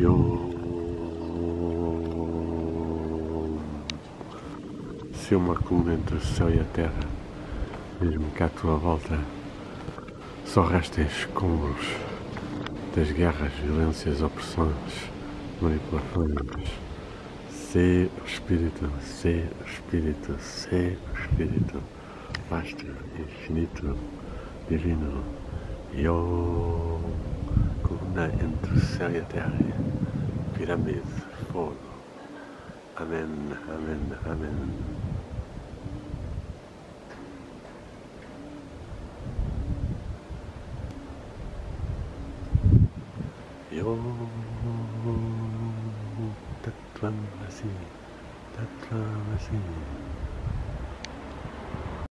Yo. Se uma coluna entre o céu e a terra, mesmo que à tua volta só restem escombros das guerras, violências, opressões, manipulações, sê o Espírito, sê o Espírito, sê o Espírito, vasto, infinito, divino, Yo, coluna entre o céu e a terra, pirâmide, fogo, amém, amém, amém. Yo, Tattvamasi, Tattvamasi.